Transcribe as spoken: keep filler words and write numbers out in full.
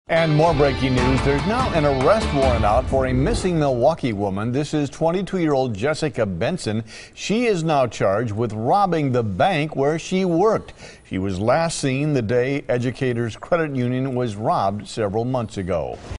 And more breaking news. There's now an arrest warrant out for a missing Milwaukee woman. This is twenty-two-year-old Jessica Benson. She is now charged with robbing the bank where she worked. She was last seen the day Educators Credit Union was robbed several months ago.